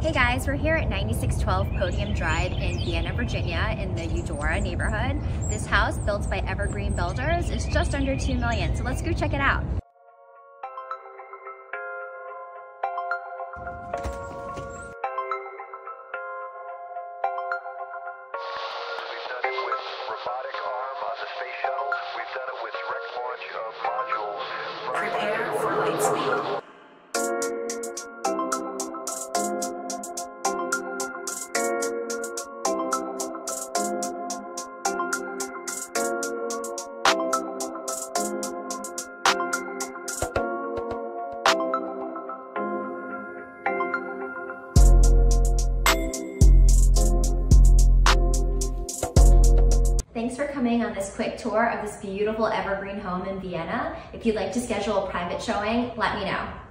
Hey guys, we're here at 9612 Podium Drive in Vienna, Virginia in the Eudora neighborhood. This house, built by Evergreene Builders, is just under $2 million, so let's go check it out. We've done it with robotic arm on the space shuttle. We've done it with direct launch of modules. Prepare for lightspeed. Thanks for coming on this quick tour of this beautiful Evergreen home in Vienna. If you'd like to schedule a private showing, let me know.